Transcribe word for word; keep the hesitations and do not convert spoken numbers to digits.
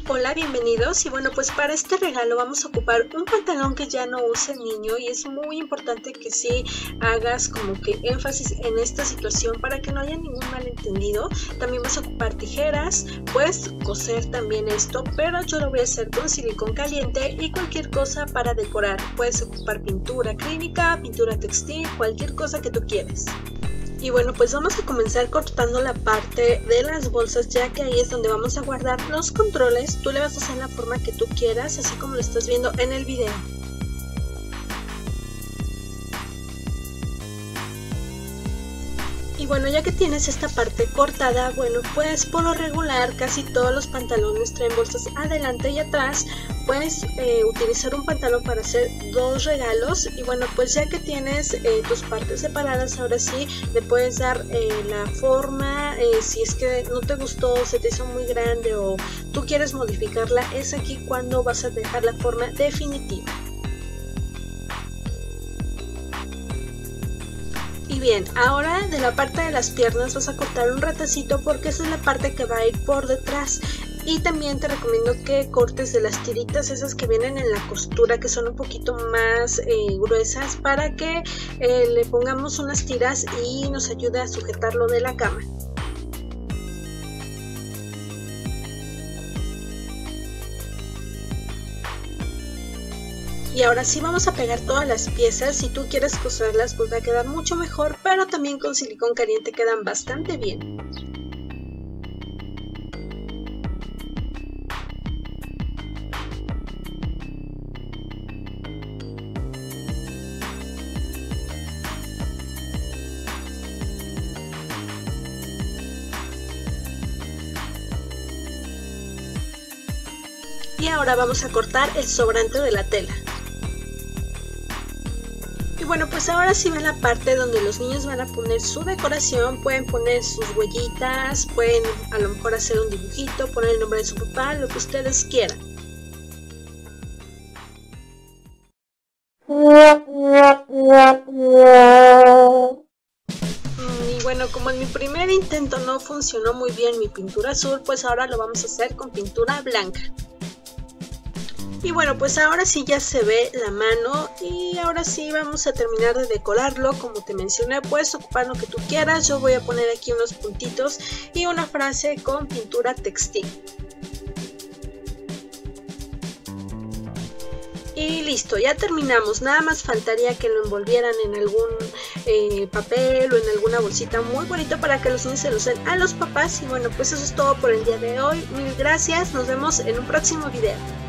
Hola, bienvenidos. Y bueno, pues para este regalo vamos a ocupar un pantalón que ya no use el niño, y es muy importante que sí hagas como que énfasis en esta situación para que no haya ningún malentendido. También vas a ocupar tijeras, puedes coser también esto, pero yo lo voy a hacer con silicón caliente y cualquier cosa para decorar. Puedes ocupar pintura acrílica, pintura textil, cualquier cosa que tú quieras. Y bueno, pues vamos a comenzar cortando la parte de las bolsas, ya que ahí es donde vamos a guardar los controles. Tú le vas a hacer la forma que tú quieras, así como lo estás viendo en el video. Y bueno, ya que tienes esta parte cortada, bueno, pues por lo regular casi todos los pantalones traen bolsas adelante y atrás. Puedes eh, utilizar un pantalón para hacer dos regalos. Y bueno, pues ya que tienes eh, tus partes separadas, ahora sí le puedes dar eh, la forma. Eh, si es que no te gustó, se te hizo muy grande o tú quieres modificarla, es aquí cuando vas a dejar la forma definitiva. Y bien, ahora de la parte de las piernas vas a cortar un retacito, porque esa es la parte que va a ir por detrás. Y también te recomiendo que cortes de las tiritas esas que vienen en la costura, que son un poquito más eh, gruesas, para que eh, le pongamos unas tiras y nos ayude a sujetarlo de la cama. Y ahora sí vamos a pegar todas las piezas. Si tú quieres coserlas, pues va a quedar mucho mejor, pero también con silicón caliente quedan bastante bien. Y ahora vamos a cortar el sobrante de la tela. Y bueno, pues ahora sí va la parte donde los niños van a poner su decoración. Pueden poner sus huellitas, pueden a lo mejor hacer un dibujito, poner el nombre de su papá, lo que ustedes quieran. Y bueno, como en mi primer intento no funcionó muy bien mi pintura azul, pues ahora lo vamos a hacer con pintura blanca. Y bueno, pues ahora sí ya se ve la mano, y ahora sí vamos a terminar de decorarlo. Como te mencioné, puedes ocupar lo que tú quieras. Yo voy a poner aquí unos puntitos y una frase con pintura textil. Y listo, ya terminamos. Nada más faltaría que lo envolvieran en algún eh, papel o en alguna bolsita muy bonito para que los niños se los den a los papás. Y bueno, pues eso es todo por el día de hoy. Mil gracias, nos vemos en un próximo video.